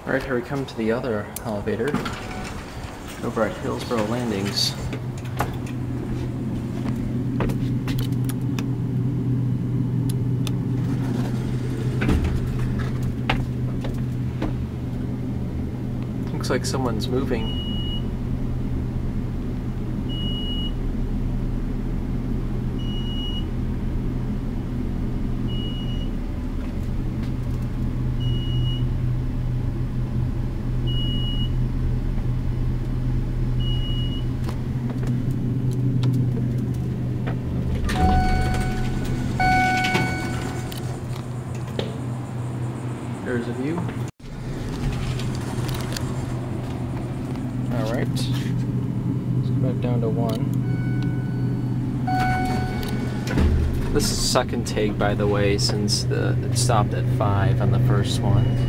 Alright, here we come to the other elevator over at Hillsborough Landings. Looks like someone's moving. There's a view. Alright, let's go back down to 1. This is the second take, by the way, since it stopped at 5 on the first one.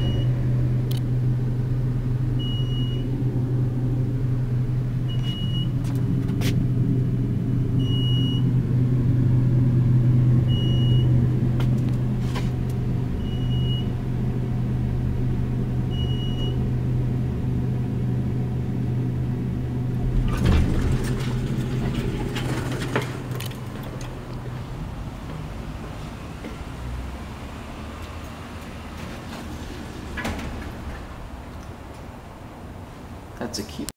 That's a key.